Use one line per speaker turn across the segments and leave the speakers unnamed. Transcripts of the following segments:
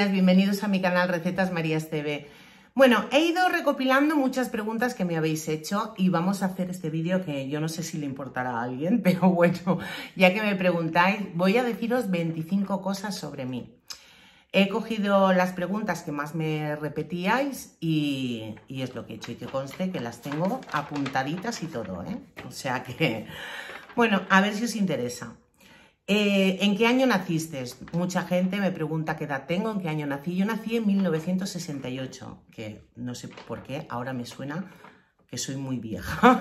días, bienvenidos a mi canal Recetas Marías TV. Bueno, he ido recopilando muchas preguntas que me habéis hecho y vamos a hacer este vídeo que yo no sé si le importará a alguien, pero bueno, ya que me preguntáis, voy a deciros 25 cosas sobre mí. He cogido las preguntas que más me repetíais y es lo que he hecho, y que conste que las tengo apuntaditas y todo, ¿eh? O sea que, bueno, a ver si os interesa. ¿En qué año naciste? Mucha gente me pregunta qué edad tengo, en qué año nací. Yo nací en 1968, que no sé por qué, ahora me suena que soy muy vieja.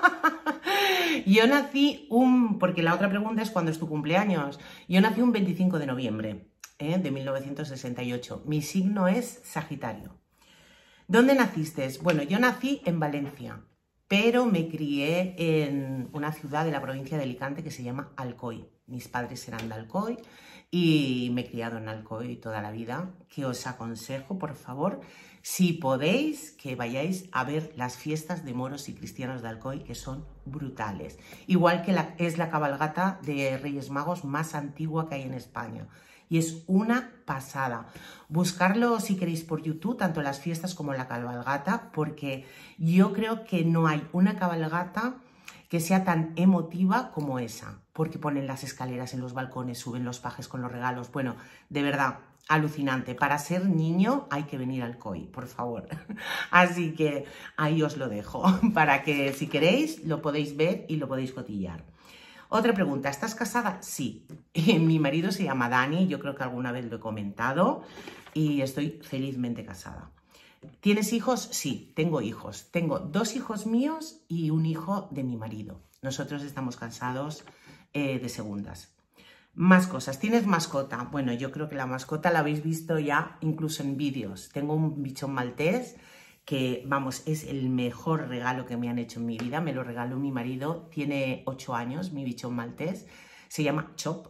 Yo nací porque la otra pregunta es ¿cuándo es tu cumpleaños? Yo nací un 25 de noviembre de 1968. Mi signo es Sagitario. ¿Dónde naciste? Bueno, yo nací en Valencia, pero me crié en una ciudad de la provincia de Alicante que se llama Alcoy. Mis padres eran de Alcoy y me he criado en Alcoy toda la vida, que os aconsejo, por favor, si podéis, que vayáis a ver las fiestas de moros y cristianos de Alcoy, que son brutales. Igual que es la cabalgata de Reyes Magos más antigua que hay en España. Y es una pasada. Buscarlo si queréis por YouTube, tanto las fiestas como la cabalgata, porque yo creo que no hay una cabalgata que sea tan emotiva como esa, porque ponen las escaleras en los balcones, suben los pajes con los regalos. Bueno, de verdad, alucinante. Para ser niño hay que venir al COI, por favor. Así que ahí os lo dejo, para que si queréis lo podéis ver y lo podéis cotillar. Otra pregunta, ¿estás casada? Sí. Mi marido se llama Dani, yo creo que alguna vez lo he comentado, y estoy felizmente casada. ¿Tienes hijos? Sí, tengo hijos. Tengo 2 hijos míos y un hijo de mi marido. Nosotros estamos casados de segundas. Más cosas. ¿Tienes mascota? Bueno, yo creo que la mascota la habéis visto ya incluso en vídeos. Tengo un bichón maltés que, vamos, es el mejor regalo que me han hecho en mi vida. Me lo regaló mi marido. Tiene 8 años, mi bichón maltés. Se llama Chop.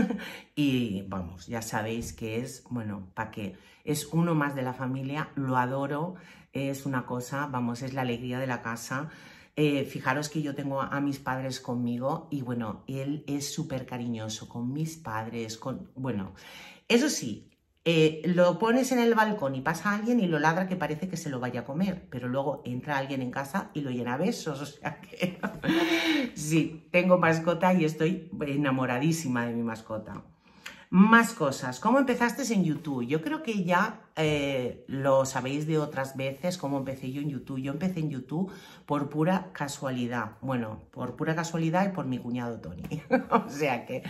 Y vamos, ya sabéis que es, bueno, ¿para qué? Es uno más de la familia, lo adoro, es una cosa, vamos, es la alegría de la casa. Fijaros que yo tengo a mis padres conmigo y bueno, él es súper cariñoso con mis padres, bueno, eso sí. Lo pones en el balcón y pasa alguien y lo ladra que parece que se lo vaya a comer, pero luego entra alguien en casa y lo llena a besos, o sea que sí, tengo mascota y estoy enamoradísima de mi mascota. Más cosas. ¿Cómo empezaste en YouTube? Yo creo que ya lo sabéis de otras veces cómo empecé yo en YouTube. Yo empecé en YouTube por pura casualidad. Bueno, por pura casualidad y por mi cuñado Tony. O sea que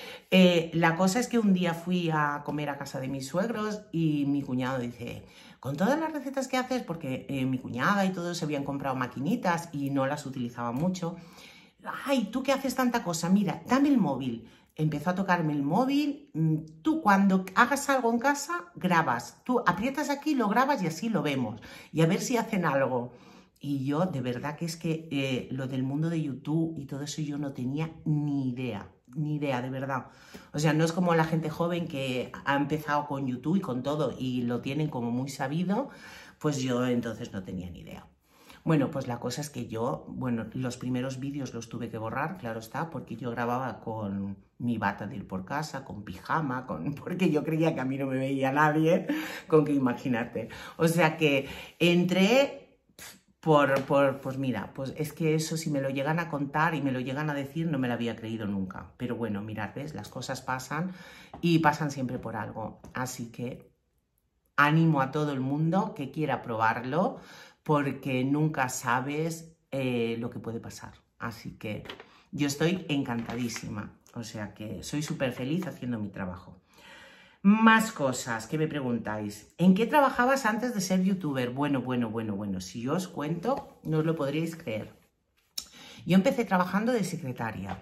la cosa es que un día fui a comer a casa de mis suegros y mi cuñado dice, con todas las recetas que haces, porque mi cuñada y todos se habían comprado maquinitas y no las utilizaba mucho. Ay, ¿tú qué haces tanta cosa? Mira, dame el móvil. Empezó a tocarme el móvil. Tú cuando hagas algo en casa, grabas. Tú aprietas aquí, lo grabas y así lo vemos. Y a ver si hacen algo. Y yo, de verdad que es que lo del mundo de YouTube y todo eso yo no tenía ni idea. Ni idea, de verdad. O sea, no es como la gente joven que ha empezado con YouTube y con todo y lo tienen como muy sabido. Pues yo entonces no tenía ni idea. Bueno, pues la cosa es que yo, bueno, los primeros vídeos los tuve que borrar, claro está, porque yo grababa con mi bata de ir por casa, con pijama, porque yo creía que a mí no me veía nadie, con que imaginarte. O sea que entré pues mira, pues es que eso si me lo llegan a contar y me lo llegan a decir no me lo había creído nunca. Pero bueno, mirad, ¿ves? Las cosas pasan y pasan siempre por algo. Así que animo a todo el mundo que quiera probarlo, porque nunca sabes lo que puede pasar. Así que yo estoy encantadísima. O sea que soy súper feliz haciendo mi trabajo. Más cosas que me preguntáis. ¿En qué trabajabas antes de ser youtuber? Bueno. Si yo os cuento, no os lo podríais creer. Yo empecé trabajando de secretaria.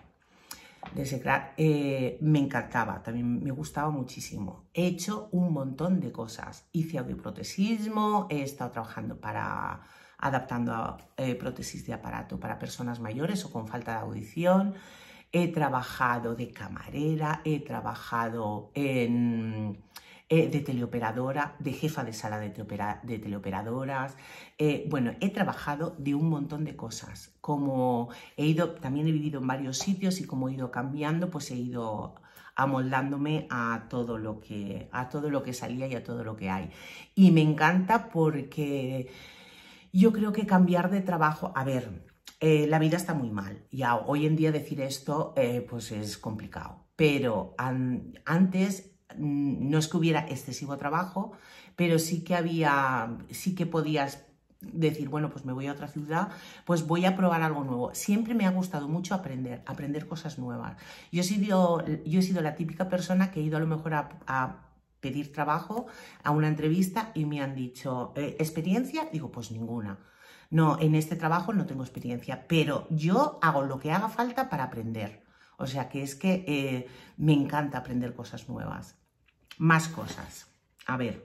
Me encantaba, también me gustaba muchísimo. He hecho un montón de cosas. Hice audioprotesismo, he estado trabajando adaptando prótesis de aparato para personas mayores o con falta de audición. He trabajado de camarera, he trabajado de teleoperadora, de jefa de sala de teleoperadoras. Bueno, he trabajado de un montón de cosas. Como también he vivido en varios sitios y como he ido cambiando, pues he ido amoldándome a todo lo que salía y a todo lo que hay. Y me encanta porque yo creo que cambiar de trabajo, a ver, la vida está muy mal. Ya hoy en día decir esto pues es complicado. Pero antes no es que hubiera excesivo trabajo, pero sí que podías decir, bueno, pues me voy a otra ciudad, pues voy a probar algo nuevo. Siempre me ha gustado mucho aprender cosas nuevas. Yo he sido la típica persona que he ido a lo mejor a pedir trabajo, a una entrevista y me han dicho, ¿experiencia? Digo, pues ninguna. No, en este trabajo no tengo experiencia, pero yo hago lo que haga falta para aprender. O sea que es que me encanta aprender cosas nuevas. Más cosas. A ver,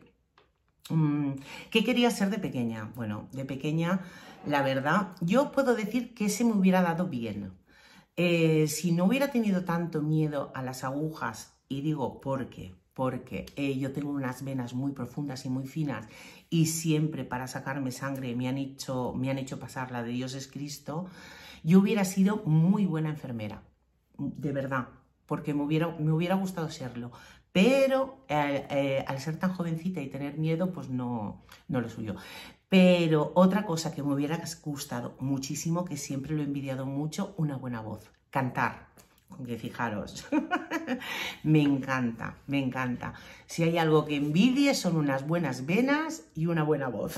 ¿qué quería ser de pequeña? Bueno, de pequeña, la verdad, yo puedo decir que se me hubiera dado bien. Si no hubiera tenido tanto miedo a las agujas, y digo, ¿por qué? Porque yo tengo unas venas muy profundas y muy finas y siempre para sacarme sangre me han hecho pasar la de Dios es Cristo, yo hubiera sido muy buena enfermera, de verdad, porque me hubiera gustado serlo. Pero al ser tan jovencita y tener miedo, pues no lo suyo. Pero otra cosa que me hubiera gustado muchísimo, que siempre lo he envidiado mucho, una buena voz. Cantar. Que fijaros, me encanta, me encanta. Si hay algo que envidie son unas buenas venas y una buena voz.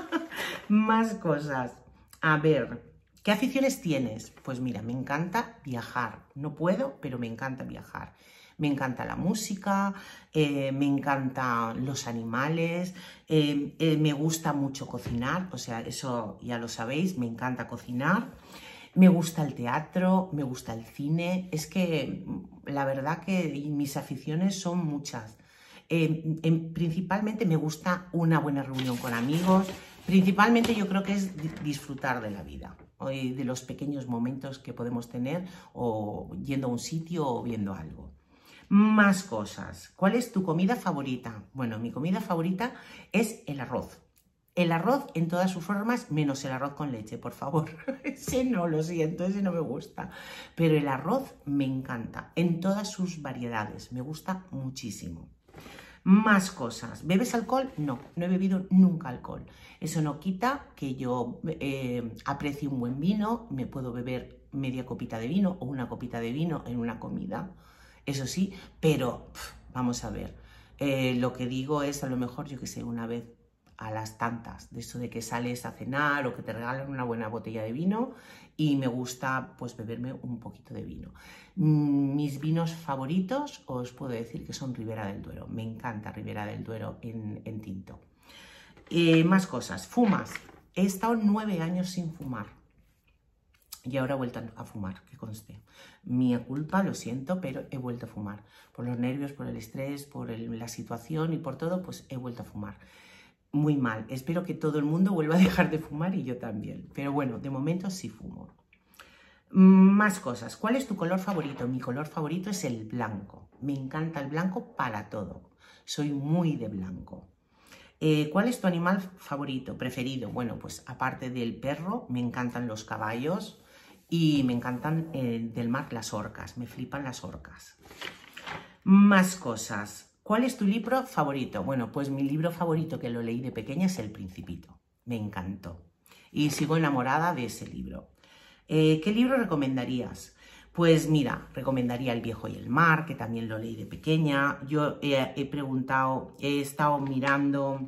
Más cosas. A ver, ¿qué aficiones tienes? Pues mira, me encanta viajar. No puedo, pero me encanta viajar. Me encanta la música, me encantan los animales, me gusta mucho cocinar, o sea, eso ya lo sabéis, me encanta cocinar. Me gusta el teatro, me gusta el cine, es que la verdad que mis aficiones son muchas. Principalmente me gusta una buena reunión con amigos, principalmente yo creo que es disfrutar de la vida, de los pequeños momentos que podemos tener o yendo a un sitio o viendo algo. Más cosas. ¿Cuál es tu comida favorita? Bueno, mi comida favorita es el arroz. El arroz en todas sus formas, menos el arroz con leche, por favor. Ese no, lo siento, ese no me gusta. Pero el arroz me encanta, en todas sus variedades. Me gusta muchísimo. Más cosas. ¿Bebes alcohol? No, no he bebido nunca alcohol. Eso no quita que yo aprecie un buen vino, me puedo beber media copita de vino o una copita de vino en una comida. Eso sí, pero vamos a ver. Lo que digo es a lo mejor, yo que sé, una vez a las tantas, de eso de que sales a cenar o que te regalan una buena botella de vino y me gusta pues beberme un poquito de vino. Mis vinos favoritos os puedo decir que son Ribera del Duero, me encanta Ribera del Duero en tinto. Más cosas, ¿fumas? He estado 9 años sin fumar y ahora he vuelto a fumar, que conste. Mía culpa, lo siento, pero he vuelto a fumar. Por los nervios, por el estrés, por la situación y por todo, pues he vuelto a fumar. Muy mal, espero que todo el mundo vuelva a dejar de fumar y yo también, pero bueno, de momento sí fumo. Más cosas, ¿cuál es tu color favorito? Mi color favorito es el blanco, me encanta el blanco para todo, soy muy de blanco. ¿Cuál es tu animal favorito, preferido? Bueno, pues aparte del perro, me encantan los caballos y me encantan del mar las orcas, me flipan las orcas. Más cosas. ¿Cuál es tu libro favorito? Bueno, pues mi libro favorito que lo leí de pequeña es El Principito. Me encantó. Y sigo enamorada de ese libro. ¿Qué libro recomendarías? Pues mira, recomendaría El Viejo y el Mar, que también lo leí de pequeña. Yo he estado mirando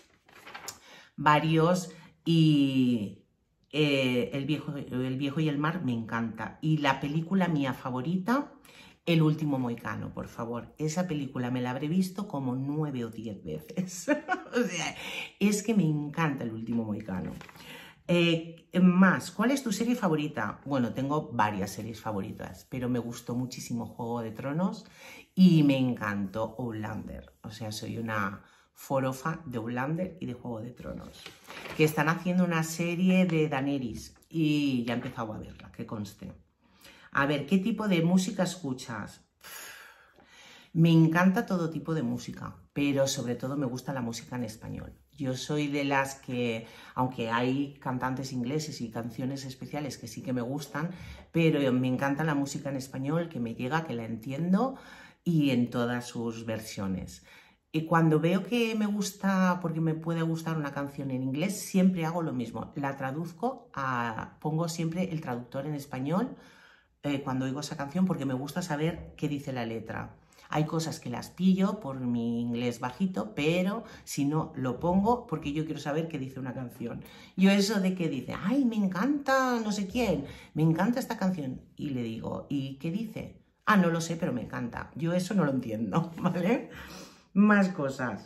varios y el Viejo y el Mar me encanta. Y la película mía favorita, El Último Mohicano, por favor. Esa película me la habré visto como 9 o 10 veces. O sea, es que me encanta El Último Mohicano. Más, ¿cuál es tu serie favorita? Bueno, tengo varias series favoritas, pero me gustó muchísimo Juego de Tronos y me encantó Outlander. O sea, soy una forofa de Outlander y de Juego de Tronos. Que están haciendo una serie de Daenerys y ya he empezado a verla, que conste. A ver, ¿qué tipo de música escuchas? Me encanta todo tipo de música, pero sobre todo me gusta la música en español. Yo soy de las que, aunque hay cantantes ingleses y canciones especiales que sí que me gustan, pero me encanta la música en español, que me llega, que la entiendo y en todas sus versiones. Y cuando veo que me gusta, porque me puede gustar una canción en inglés, siempre hago lo mismo. La traduzco, pongo siempre el traductor en español cuando oigo esa canción porque me gusta saber qué dice la letra. Hay cosas que las pillo por mi inglés bajito, pero si no, lo pongo porque yo quiero saber qué dice una canción. Yo eso de que dice, ay, me encanta no sé quién, me encanta esta canción. Y le digo, ¿y qué dice? Ah, no lo sé, pero me encanta. Yo eso no lo entiendo, ¿vale? Más cosas.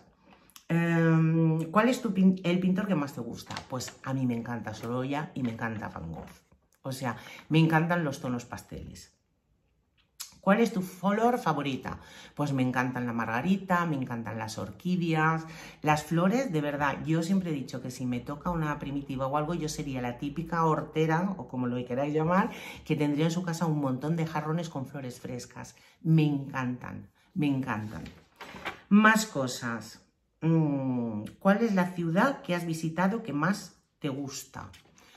¿Cuál es el pintor que más te gusta? Pues a mí me encanta Sorolla y me encanta Van Gogh. O sea, me encantan los tonos pasteles. ¿Cuál es tu flor favorita? Pues me encantan la margarita, me encantan las orquídeas, las flores, de verdad. Yo siempre he dicho que si me toca una primitiva o algo, yo sería la típica hortera, o como lo queráis llamar, que tendría en su casa un montón de jarrones con flores frescas. Me encantan, me encantan. Más cosas. ¿Cuál es la ciudad que has visitado que más te gusta?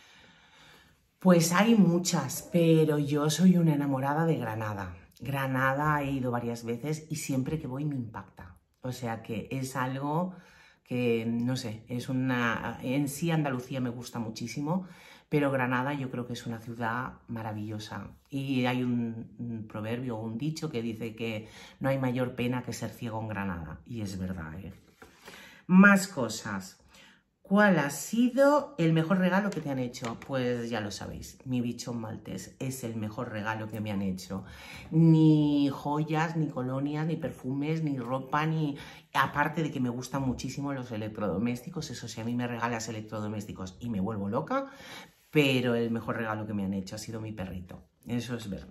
Pues hay muchas, pero yo soy una enamorada de Granada. Granada he ido varias veces y siempre que voy me impacta. O sea que es algo que, no sé, es una... En sí Andalucía me gusta muchísimo, pero Granada yo creo que es una ciudad maravillosa. Y hay un proverbio o un dicho que dice que no hay mayor pena que ser ciego en Granada. Y es verdad, ¿eh? Más cosas. ¿Cuál ha sido el mejor regalo que te han hecho? Pues ya lo sabéis, mi bichón maltés es el mejor regalo que me han hecho. Ni joyas, ni colonias, ni perfumes, ni ropa, ni... Aparte de que me gustan muchísimo los electrodomésticos, eso sí, a mí me regalas electrodomésticos y me vuelvo loca, pero el mejor regalo que me han hecho ha sido mi perrito, eso es verdad.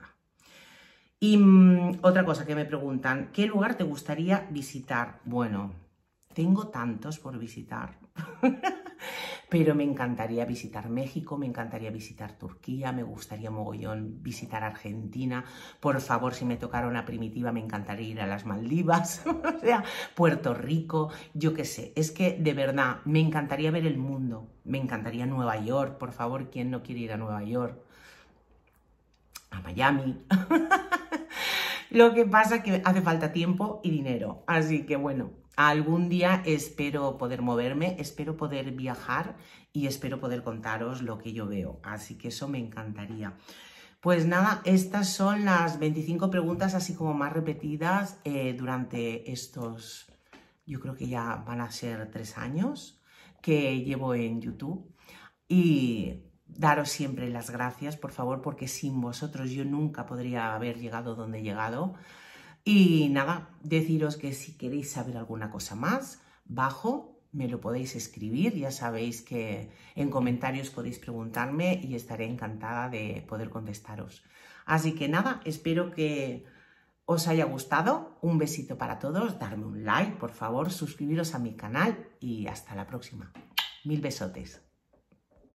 Y otra cosa que me preguntan, ¿qué lugar te gustaría visitar? Bueno, tengo tantos por visitar, pero me encantaría visitar México, me encantaría visitar Turquía, me gustaría mogollón visitar Argentina. Por favor, si me tocara una primitiva, me encantaría ir a las Maldivas, o sea, Puerto Rico, yo qué sé. Es que, de verdad, me encantaría ver el mundo, me encantaría Nueva York, por favor, ¿quién no quiere ir a Nueva York? A Miami. Lo que pasa es que hace falta tiempo y dinero, así que bueno, algún día espero poder moverme, espero poder viajar y espero poder contaros lo que yo veo, así que eso me encantaría. Pues nada, estas son las 25 preguntas así como más repetidas durante estos, yo creo que ya van a ser 3 años que llevo en YouTube y... daros siempre las gracias, por favor, porque sin vosotros yo nunca podría haber llegado donde he llegado. Y nada, deciros que si queréis saber alguna cosa más, bajo, me lo podéis escribir. Ya sabéis que en comentarios podéis preguntarme y estaré encantada de poder contestaros. Así que nada, espero que os haya gustado. Un besito para todos, darme un like, por favor, suscribiros a mi canal y hasta la próxima. 1000 besotes.